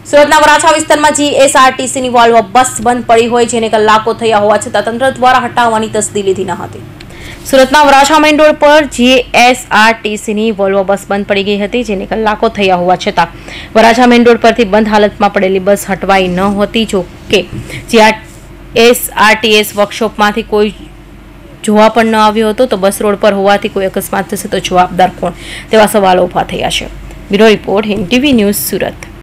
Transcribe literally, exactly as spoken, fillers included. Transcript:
સુરતના વરાછા વિસ્તારમાં જીએસઆરટીસીની વોલ્વો બસ બંધ પડી હોય જેને કલાકો થયા હોવા છતાં તંત્ર દ્વારા હટાવવાની તસ્દી લીધી ન હતી। સુરતના વરાછા મેઇન રોડ પર જીએસઆરટીસીની વોલ્વો બસ બંધ પડી ગઈ હતી જેને કલાકો થયા હોવા છતાં વરાછા મેઇન રોડ પરથી બંધ હાલતમાં પડેલી બસ હટવાઈ ન હતી। જો કે જીએસઆરટીએસ વર્કશોપમાંથી કોઈ જોવા પણ ન આવ્યો હતો તો બસ રોડ પર હોવાથી કોઈ અકસ્માત થશે તો જવાબદાર કોણ તેવા સવાલો ઊભા થયા છે। Bureau report Hind TV news Surat.